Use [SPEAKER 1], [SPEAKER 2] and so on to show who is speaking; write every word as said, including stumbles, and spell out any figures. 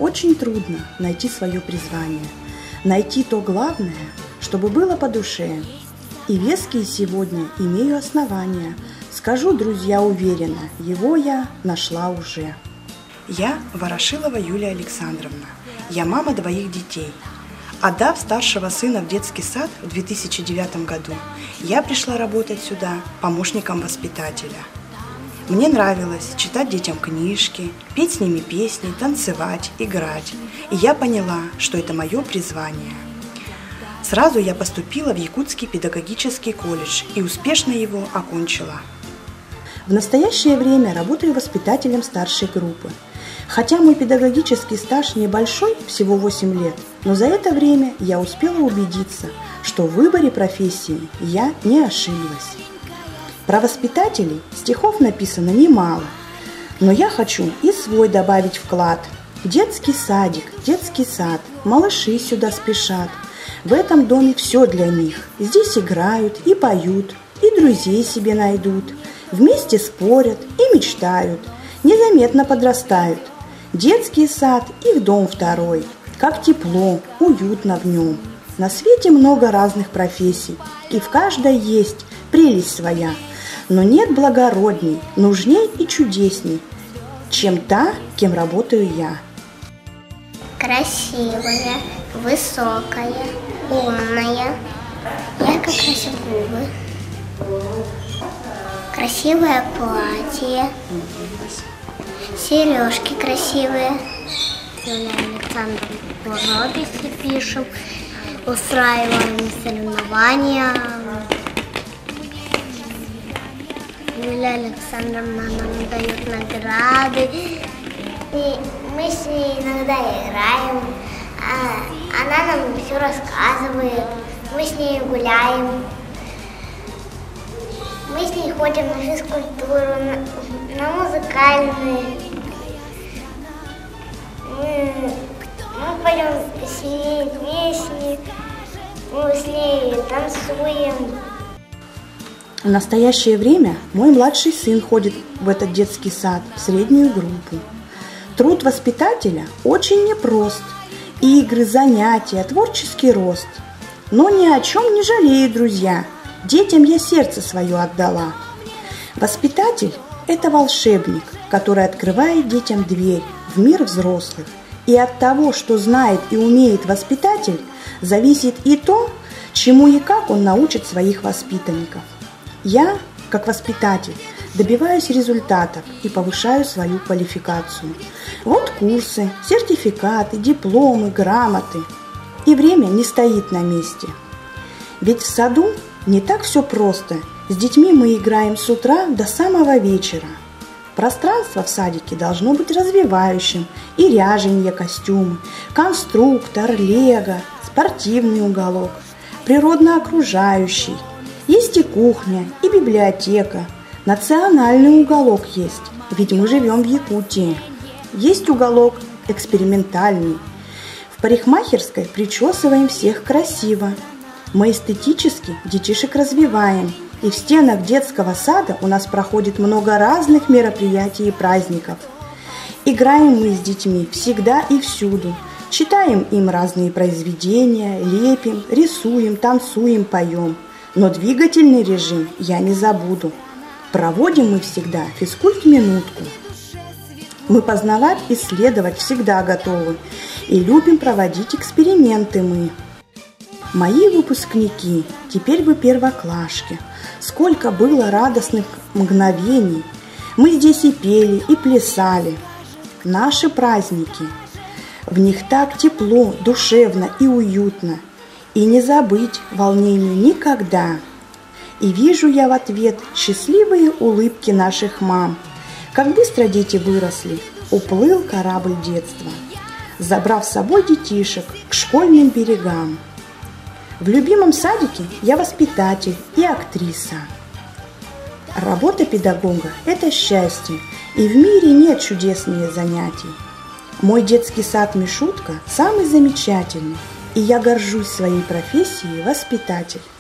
[SPEAKER 1] очень трудно найти свое призвание, найти то главное, чтобы было по душе. И веские сегодня имею основания. Скажу, друзья, уверенно, его я нашла уже. Я Ворошилова Юлия Александровна. Я мама двоих детей. Отдав старшего сына в детский сад в две тысячи девятом году, я пришла работать сюда помощником воспитателя. Мне нравилось читать детям книжки, петь с ними песни, танцевать, играть. И я поняла, что это мое призвание. Сразу я поступила в Якутский педагогический колледж и успешно его окончила. В настоящее время работаю воспитателем старшей группы. Хотя мой педагогический стаж небольшой, всего восемь лет, но за это время я успела убедиться, что в выборе профессии я не ошиблась. Про воспитателей стихов написано немало, но я хочу и свой добавить вклад. Детский садик, детский сад, малыши сюда спешат. В этом доме все для них. Здесь играют и поют, и друзей себе найдут. Вместе спорят и мечтают, незаметно подрастают. Детский сад – их дом второй, как тепло, уютно в нем. На свете много разных профессий, и в каждой есть прелесть своя. Но нет благородней, нужней и чудесней, чем та, кем работаю я.
[SPEAKER 2] Красивая, высокая, умная, ярко красит губы, красивое платье, сережки красивые. Юлия Александровна, живописи пишем, устраиваем соревнования. Юлия Александровна нам дает награды, и мы с ней иногда играем, она нам все рассказывает, мы с ней гуляем, мы с ней ходим на физкультуру, на, на музыкальные, мы, мы поем с ней песни, мы с ней танцуем.
[SPEAKER 1] В настоящее время мой младший сын ходит в этот детский сад, в среднюю группу. Труд воспитателя очень непрост. Игры, занятия, творческий рост. Но ни о чем не жалею, друзья. Детям я сердце свое отдала. Воспитатель – это волшебник, который открывает детям дверь в мир взрослых. И от того, что знает и умеет воспитатель, зависит и то, чему и как он научит своих воспитанников. Я, как воспитатель, добиваюсь результатов и повышаю свою квалификацию. Вот курсы, сертификаты, дипломы, грамоты. И время не стоит на месте. Ведь в саду не так все просто. С детьми мы играем с утра до самого вечера. Пространство в садике должно быть развивающим. И ряженье, костюмы, конструктор, лего, спортивный уголок, природно-окружающий. Есть и кухня, и библиотека. Национальный уголок есть, ведь мы живем в Якутии. Есть уголок экспериментальный. В парикмахерской причесываем всех красиво. Мы эстетически детишек развиваем. И в стенах детского сада у нас проходит много разных мероприятий и праздников. Играем мы с детьми всегда и всюду. Читаем им разные произведения, лепим, рисуем, танцуем, поем. Но двигательный режим я не забуду. Проводим мы всегда физкульт-минутку. Мы познавать, исследовать всегда готовы. И любим проводить эксперименты мы. Мои выпускники, теперь вы первоклашки. Сколько было радостных мгновений. Мы здесь и пели, и плясали. Наши праздники. В них так тепло, душевно и уютно. И не забыть волнению никогда. И вижу я в ответ счастливые улыбки наших мам. Как быстро дети выросли, уплыл корабль детства, забрав с собой детишек к школьным берегам. В любимом садике я воспитатель и актриса. Работа педагога – это счастье, и в мире нет чудеснее занятий. Мой детский сад «Мишутка» самый замечательный, и я горжусь своей профессией воспитатель.